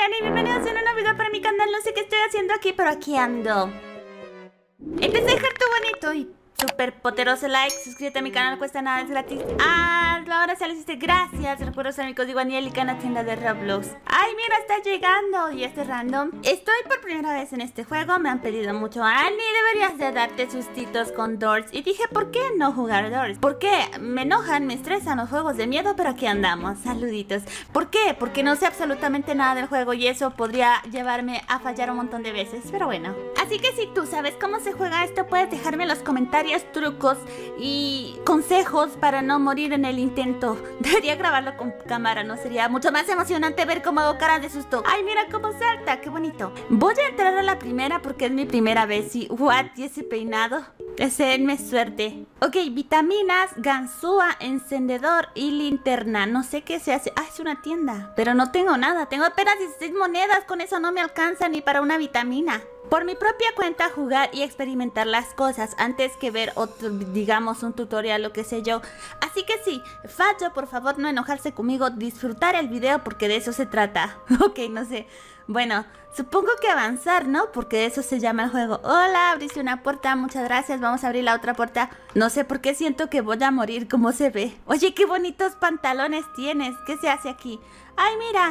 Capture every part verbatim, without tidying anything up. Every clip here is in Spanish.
Oigan, y bienvenidos a un nuevo video para mi canal. No sé qué estoy haciendo aquí, pero aquí ando. Empecé a dejar tu bonito y súper poderoso like. Suscríbete a mi canal, no cuesta nada, es gratis. Hazlo ahora si lo hiciste, gracias. Recuerda usar mi código Anielica en la tienda de Roblox. Ay, mira, está llegando. Y este random. Estoy por primera vez en este juego. Me han pedido mucho. Ani, deberías de darte sustitos con Doors. Y dije, ¿por qué no jugar Doors? ¿Por qué? Me enojan, me estresan los juegos de miedo, pero aquí andamos. Saluditos. ¿Por qué? Porque no sé absolutamente nada del juego y eso podría llevarme a fallar un montón de veces. Pero bueno. Así que si tú sabes cómo se juega esto, puedes dejarme en los comentarios trucos y consejos para no morir en el intento. Debería grabarlo con cámara, ¿no? Sería mucho más emocionante ver cómo hago caras de susto. Ay, mira cómo salta, qué bonito. Voy a entrar a la primera porque es mi primera vez. Y what, y ese peinado, deseenme suerte. Ok, vitaminas, ganzúa, encendedor y linterna. No sé qué se hace. Ah, es una tienda, pero no tengo nada. Tengo apenas dieciséis monedas. Con eso no me alcanza ni para una vitamina. Por mi propia cuenta, jugar y experimentar las cosas antes que ver otro, digamos, un tutorial, lo que sé yo. Así que sí, fallo, por favor no enojarse conmigo, disfrutar el video porque de eso se trata. Ok, no sé. Bueno, supongo que avanzar, ¿no? Porque de eso se llama el juego. Hola, abriste una puerta, muchas gracias. Vamos a abrir la otra puerta. No sé por qué siento que voy a morir, ¿cómo se ve? Oye, qué bonitos pantalones tienes. ¿Qué se hace aquí? Ay, mira.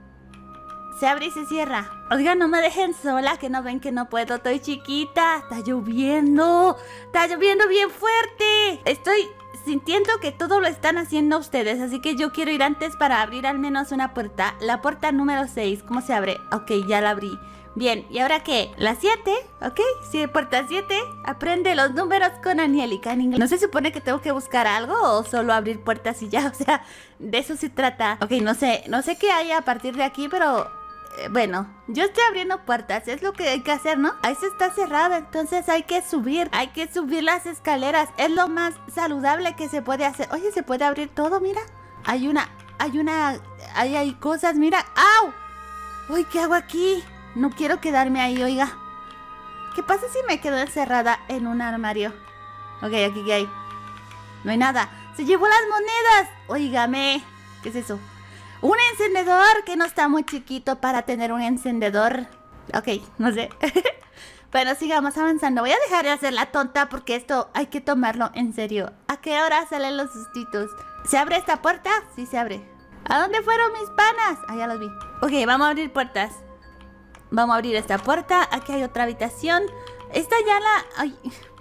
Se abre y se cierra. Oigan, no me dejen sola, que no ven que no puedo. Estoy chiquita. Está lloviendo. Está lloviendo bien fuerte. Estoy sintiendo que todo lo están haciendo ustedes. Así que yo quiero ir antes para abrir al menos una puerta. La puerta número seis. ¿Cómo se abre? Ok, ya la abrí. Bien, ¿y ahora qué? La siete, ¿ok? Sí, puerta siete. Aprende los números con Anielica en inglés. ¿No se supone que tengo que buscar algo o solo abrir puertas y ya? O sea, de eso se trata. Ok, no sé, no sé qué hay a partir de aquí, pero... Bueno, yo estoy abriendo puertas, es lo que hay que hacer, ¿no? Ahí se está cerrada, entonces hay que subir, hay que subir las escaleras, es lo más saludable que se puede hacer. Oye, se puede abrir todo, mira. Hay una, hay una, hay, hay cosas, mira. ¡Au! Uy, ¿qué hago aquí? No quiero quedarme ahí, oiga. ¿Qué pasa si me quedo encerrada en un armario? Ok, aquí qué hay. No hay nada. ¡Se llevó las monedas! Óigame. ¿Qué es eso? Un encendedor, que no está muy chiquito para tener un encendedor. Ok, no sé. Bueno, sigamos avanzando. Voy a dejar de hacer la tonta porque esto hay que tomarlo en serio. ¿A qué hora salen los sustitos? ¿Se abre esta puerta? Sí, se abre. ¿A dónde fueron mis panas? Ah, ya los vi. Ok, vamos a abrir puertas. Vamos a abrir esta puerta. Aquí hay otra habitación. Esta ya la... Ay.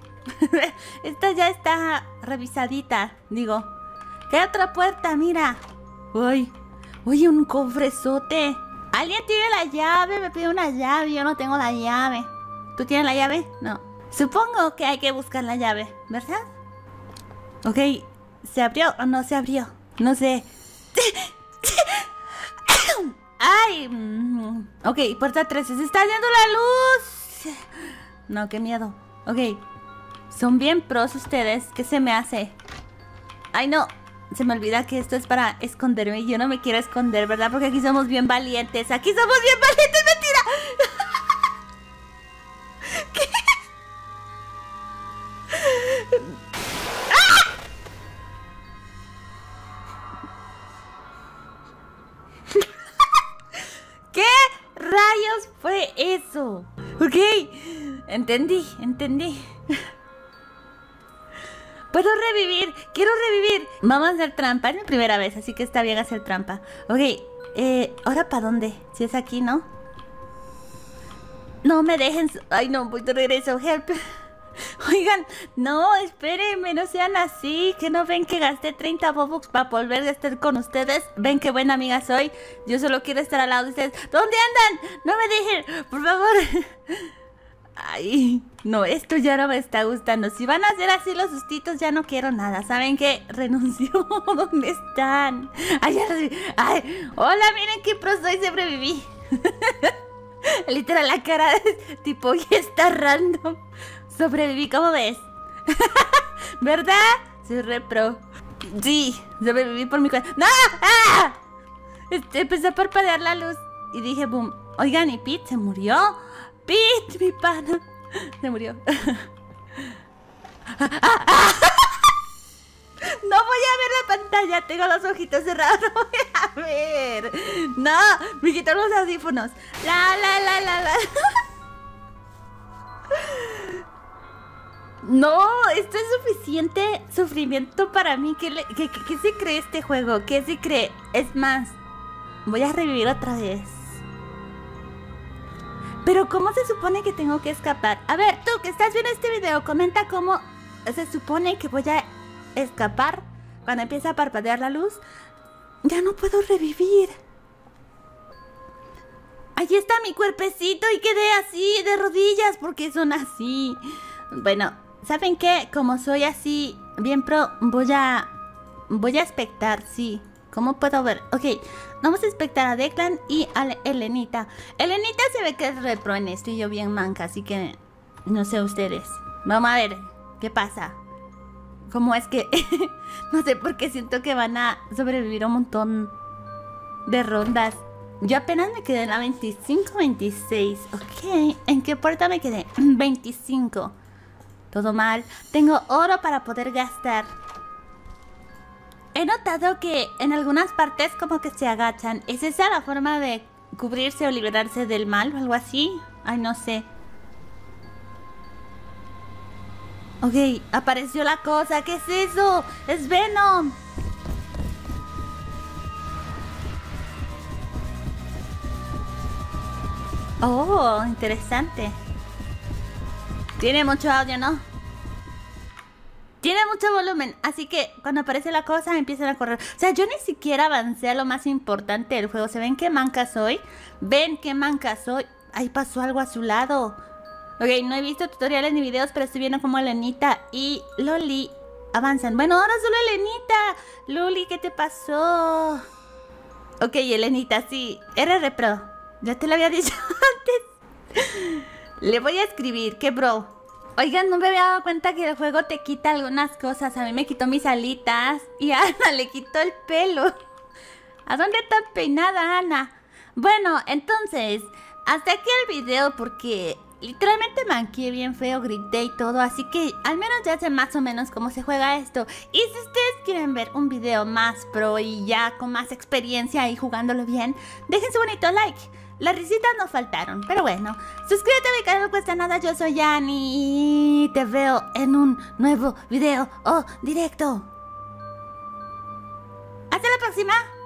Esta ya está revisadita, digo. ¿Qué otra puerta? Mira. Uy. Oye, un cofrezote. Alguien tiene la llave, me pide una llave. Yo no tengo la llave. ¿Tú tienes la llave? No. Supongo que hay que buscar la llave, ¿verdad? Ok, ¿se abrió o no se abrió? No sé. Ay. Ok, puerta trece. Se está yendo la luz. No, qué miedo. Ok. Son bien pros ustedes. ¿Qué se me hace? Ay, no. Se me olvida que esto es para esconderme y yo no me quiero esconder, ¿verdad? Porque aquí somos bien valientes. Aquí somos bien valientes, mentira. ¿Qué? ¡Ah! ¿Qué rayos fue eso? Ok, entendí, entendí. ¡Puedo revivir! ¡Quiero revivir! Vamos a hacer trampa. Es mi primera vez, así que está bien hacer trampa. Ok, eh, ¿ahora para dónde? Si es aquí, ¿no? No me dejen... Ay, no, voy de regreso. Help. Oigan, no, espérenme, no sean así. Que no ven que gasté treinta Robux para volver a estar con ustedes. Ven qué buena amiga soy. Yo solo quiero estar al lado de ustedes. ¿Dónde andan? No me dejen, por favor. Ay, no, esto ya no me está gustando. Si van a hacer así los sustitos, ya no quiero nada. ¿Saben qué? Renuncio. ¿Dónde están? Ay, ya los vi. Ay, hola, miren qué pro soy, sobreviví. Literal, la cara de tipo, y está random. Sobreviví, ¿cómo ves? ¿Verdad? Soy re pro. Sí, sobreviví por mi cuenta. ¡No! ¡Ah! Este, empezó a parpadear la luz y dije, boom. Oigan, ¿y Pete se murió? Pete, mi pana. Se murió. No voy a ver la pantalla tengo los ojitos cerrados. No voy a ver. No, me quito los audífonos. La, la, la, la, la. No, esto es suficiente sufrimiento para mí. ¿Qué, le, qué, qué, qué se cree este juego? ¿Qué se cree? Es más, voy a revivir otra vez. Pero ¿cómo se supone que tengo que escapar? A ver, tú que estás viendo este video, comenta cómo se supone que voy a escapar cuando empieza a parpadear la luz. Ya no puedo revivir. Ahí está mi cuerpecito y quedé así de rodillas porque son así. Bueno, ¿saben qué? Como soy así bien pro, voy a voy a espectar, sí. ¿Cómo puedo ver? Ok, vamos a espectar a Declan y a Elenita. Elenita se ve que es repro en esto y yo bien manca, así que no sé ustedes. Vamos a ver qué pasa. ¿Cómo es que? No sé por qué siento que van a sobrevivir un montón de rondas. Yo apenas me quedé en la veinticinco, veintiséis. Ok, ¿en qué puerta me quedé? veinticinco. Todo mal. Tengo oro para poder gastar. He notado que en algunas partes como que se agachan. ¿Es esa la forma de cubrirse o liberarse del mal o algo así? Ay, no sé. Ok, apareció la cosa. ¿Qué es eso? ¡Es Venom! Oh, interesante. Tiene mucho audio, ¿no? Tiene mucho volumen, así que cuando aparece la cosa empiezan a correr. O sea, yo ni siquiera avancé a lo más importante del juego. ¿Se ven qué manca soy? ¿Ven qué manca soy? Ahí pasó algo a su lado. Ok, no he visto tutoriales ni videos, pero estoy viendo cómo Elenita y Loli avanzan. Bueno, ahora solo Elenita. Loli, ¿qué te pasó? Ok, Elenita, sí. R R Pro. Ya te lo había dicho antes. Le voy a escribir, ¿qué bro? Oigan, no me había dado cuenta que el juego te quita algunas cosas. A mí me quitó mis alitas y a Ana le quitó el pelo. ¿A dónde está peinada Ana? Bueno, entonces, hasta aquí el video porque literalmente manqué bien feo, grité y todo. Así que al menos ya sé más o menos cómo se juega esto. Y si ustedes quieren ver un video más pro y ya con más experiencia y jugándolo bien, dejen su bonito like. Las risitas no faltaron, pero bueno, suscríbete a mi canal, no cuesta nada. Yo soy Annie y te veo en un nuevo video o directo. Hasta la próxima.